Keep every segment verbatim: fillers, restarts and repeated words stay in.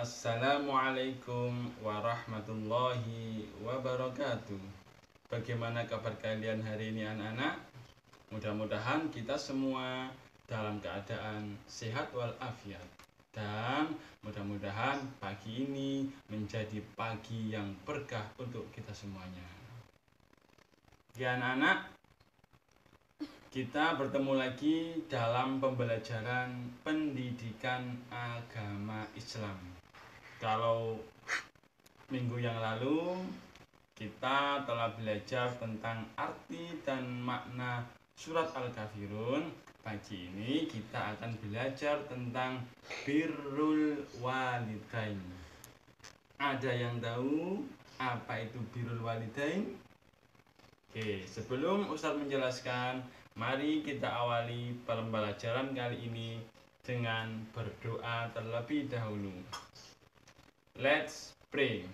Assalamualaikum warahmatullahi wabarakatuh. Bagaimana kabar kalian hari ini anak-anak? Mudah-mudahan kita semua dalam keadaan sehat walafiat. Dan mudah-mudahan pagi ini menjadi pagi yang berkah untuk kita semuanya. Ya anak-anak, kita bertemu lagi dalam pembelajaran pendidikan agama Islam. Kalau minggu yang lalu kita telah belajar tentang arti dan makna surat Al-Kafirun, pagi ini kita akan belajar tentang birrul walidain. Ada yang tahu apa itu birrul walidain? Oke, sebelum Ustadz menjelaskan, mari kita awali pembelajaran kali ini dengan berdoa terlebih dahulu. Let's pray.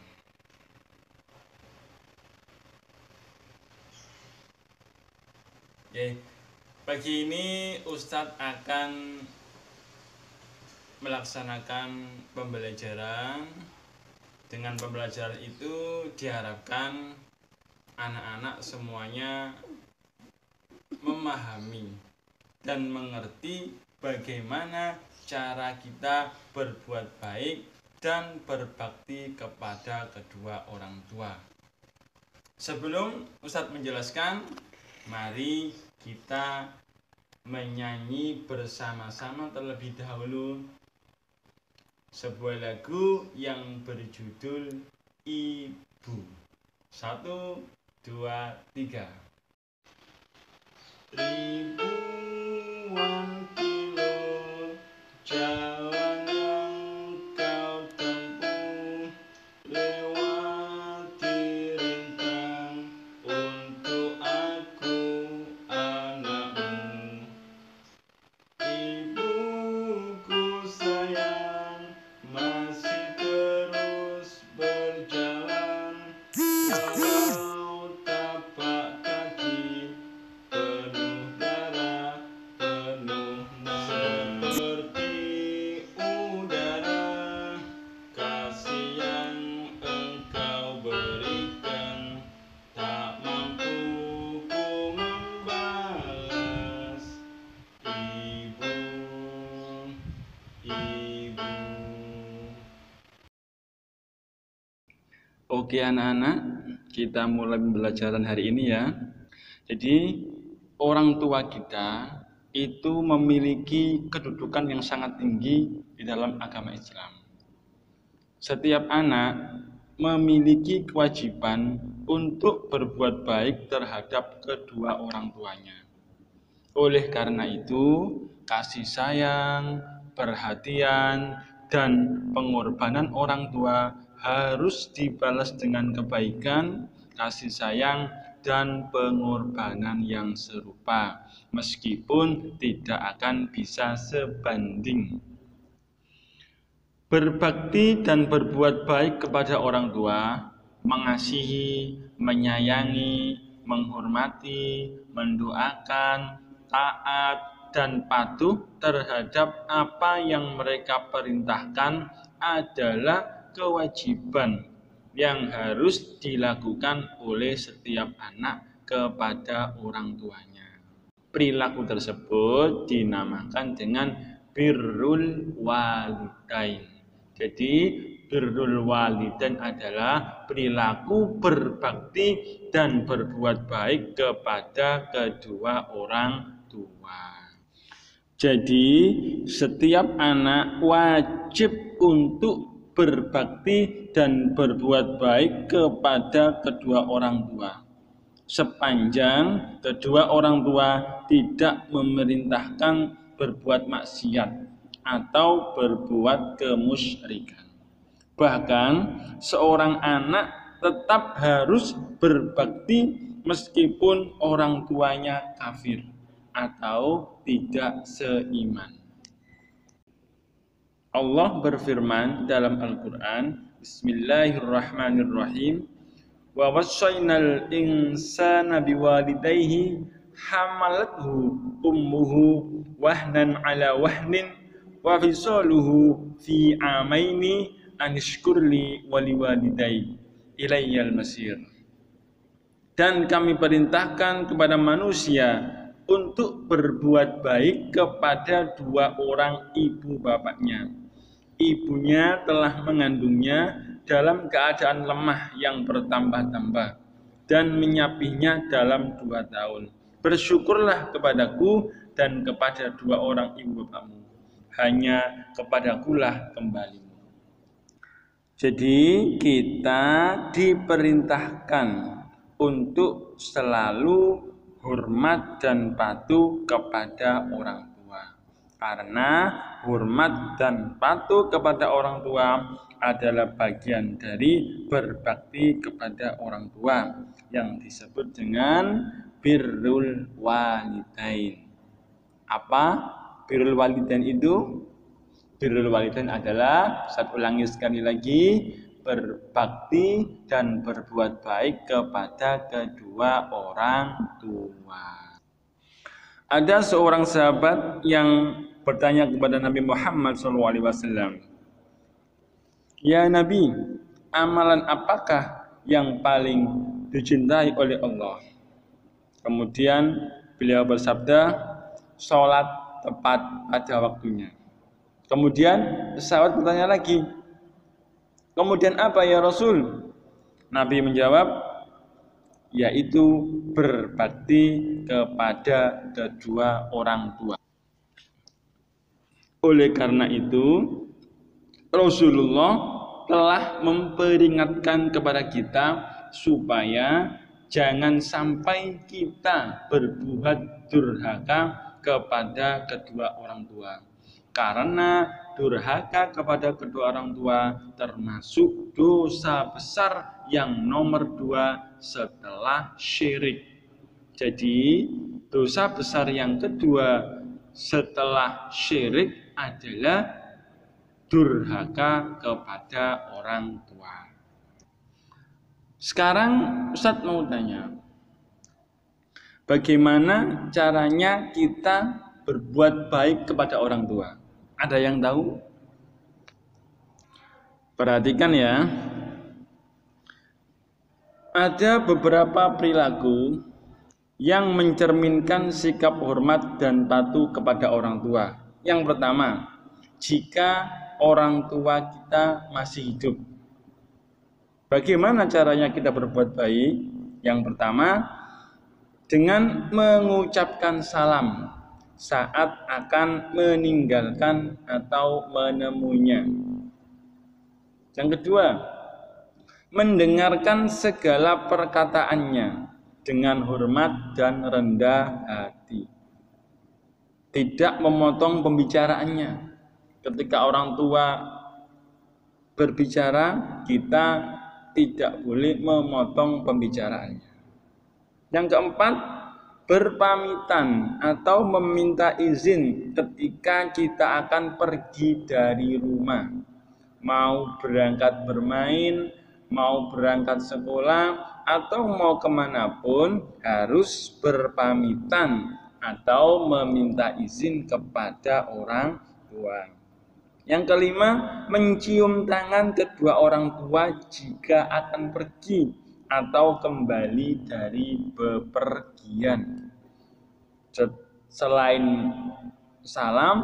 Oke, pagi ini Ustadz akan melaksanakan pembelajaran. Dengan pembelajaran itu diharapkan anak-anak semuanya memahami dan mengerti bagaimana cara kita berbuat baik dan berbakti kepada kedua orang tua. Sebelum Ustadz menjelaskan, mari kita menyanyi bersama-sama terlebih dahulu sebuah lagu yang berjudul Ibu. Satu, dua, tiga. Ribuan kilo jalan yang kau tempuh, lewati rintang untuk aku anakmu. Ibuku sayang, masih terus berjalan, walau tapak kaki penuh darah, penuh nanah. Seperti udara, kasih yang engkau berikan, tak mampu ku membalas. Ibu, ibu. Oke anak-anak, kita mulai pembelajaran hari ini ya. Jadi orang tua kita itu memiliki kedudukan yang sangat tinggi di dalam agama Islam. Setiap anak memiliki kewajiban untuk berbuat baik terhadap kedua orang tuanya. Oleh karena itu, kasih sayang, perhatian, dan pengorbanan orang tua harus dibalas dengan kebaikan, kasih sayang, dan pengorbanan yang serupa, meskipun tidak akan bisa sebanding. Berbakti dan berbuat baik kepada orang tua, mengasihi, menyayangi, menghormati, mendoakan, taat, dan patuh terhadap apa yang mereka perintahkan adalah kewajiban yang harus dilakukan oleh setiap anak kepada orang tuanya. Perilaku tersebut dinamakan dengan birrul walidain. Jadi birrul walidain adalah perilaku berbakti dan berbuat baik kepada kedua orang tua. Jadi setiap anak wajib untuk berbakti dan berbuat baik kepada kedua orang tua, sepanjang kedua orang tua tidak memerintahkan berbuat maksiat atau berbuat kemusyrikan. Bahkan seorang anak tetap harus berbakti meskipun orang tuanya kafir atau tidak seiman. Allah berfirman dalam Al-Quran, Bismillahirrahmanirrahim, wa wassaynal insana biwalidayhi hamalathu ummuhu wahnan ala wahnin wa fisaluhu fi amaini anishkurli wali walidai ilayyal masir. Dan kami perintahkan kepada manusia untuk berbuat baik kepada dua orang ibu bapaknya. Ibunya telah mengandungnya dalam keadaan lemah yang bertambah-tambah dan menyapihnya dalam dua tahun. Bersyukurlah kepadaku dan kepada dua orang ibu bapakmu. Hanya kepadakulah kembalimu. Jadi kita diperintahkan untuk selalu hormat dan patuh kepada orang tua. Karena hormat dan patuh kepada orang tua adalah bagian dari berbakti kepada orang tua yang disebut dengan birrul walidain. Apa birrul walidain itu? Birrul walidain adalah, saya ulangi sekali lagi, berbakti dan berbuat baik kepada kedua orang tua. Ada seorang sahabat yang bertanya kepada Nabi Muhammad shallallahu alaihi wasallam, "Ya Nabi, amalan apakah yang paling dicintai oleh Allah?" Kemudian beliau bersabda, "Sholat tepat pada waktunya." Kemudian sahabat bertanya lagi, "Kemudian apa ya Rasul?" Nabi menjawab, yaitu berbakti kepada kedua orang tua. Oleh karena itu, Rasulullah telah memperingatkan kepada kita supaya jangan sampai kita berbuat durhaka kepada kedua orang tua. Karena durhaka kepada kedua orang tua termasuk dosa besar yang nomor dua setelah syirik. Jadi dosa besar yang kedua setelah syirik adalah durhaka kepada orang tua. Sekarang Ustadz mau tanya, bagaimana caranya kita berbuat baik kepada orang tua? Ada yang tahu? Perhatikan ya. Ada beberapa perilaku yang mencerminkan sikap hormat dan patuh kepada orang tua. Yang pertama, jika orang tua kita masih hidup. Bagaimana caranya kita berbuat baik? Yang pertama, dengan mengucapkan salam saat akan meninggalkan atau menemuinya. Yang kedua, mendengarkan segala perkataannya dengan hormat dan rendah hati. Tidak memotong pembicaraannya. Ketika orang tua berbicara, kita tidak boleh memotong pembicaraannya. Yang keempat, berpamitan atau meminta izin ketika kita akan pergi dari rumah. Mau berangkat bermain, mau berangkat sekolah, atau mau kemanapun harus berpamitan atau meminta izin kepada orang tua. Yang kelima, mencium tangan kedua orang tua jika akan pergi atau kembali dari bepergian. Selain salam,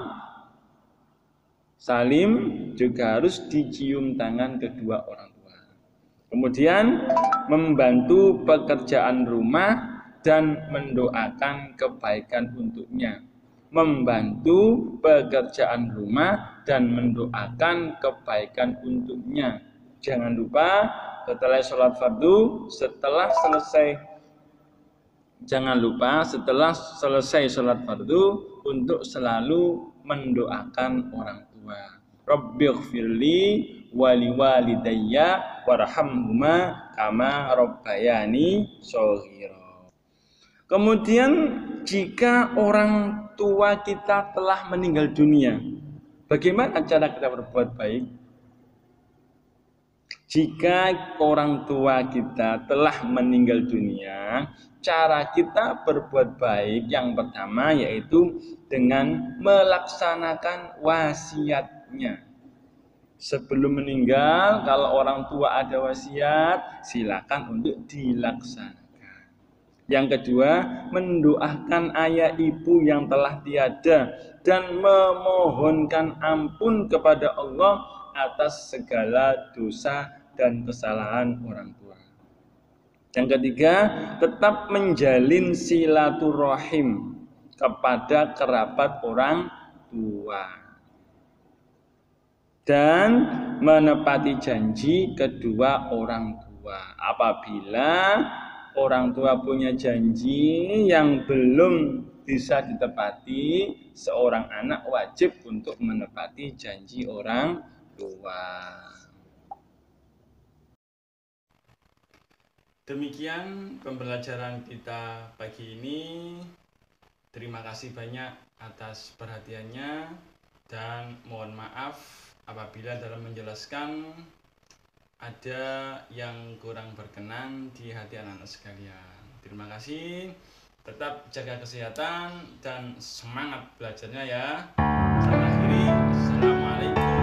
salim juga harus dicium tangan kedua orang tua. Kemudian membantu pekerjaan rumah dan mendoakan kebaikan untuknya. Membantu pekerjaan rumah dan mendoakan kebaikan untuknya. Jangan lupa setelah sholat fardu, setelah selesai jangan lupa setelah selesai sholat fardu untuk selalu mendoakan orang tua. Rabbighfirli wali walidayya warhamhuma kama rabbayani shaghira. Kemudian jika orang tua kita telah meninggal dunia, bagaimana cara kita berbuat baik? Jika orang tua kita telah meninggal dunia, cara kita berbuat baik yang pertama yaitu dengan melaksanakan wasiatnya. Sebelum meninggal, kalau orang tua ada wasiat, silakan untuk dilaksanakan. Yang kedua, mendoakan ayah ibu yang telah tiada dan memohonkan ampun kepada Allah atas segala dosa dan kesalahan orang tua. Yang ketiga, tetap menjalin silaturahim kepada kerabat orang tua dan menepati janji kedua orang tua. Apabila orang tua punya janji yang belum bisa ditepati, seorang anak wajib untuk menepati janji orang tua. Demikian pembelajaran kita pagi ini. Terima kasih banyak atas perhatiannya dan mohon maaf apabila dalam menjelaskan ada yang kurang berkenan di hati anak-anak sekalian. Terima kasih. Tetap jaga kesehatan dan semangat belajarnya ya. Saya akhiri. Assalamualaikum.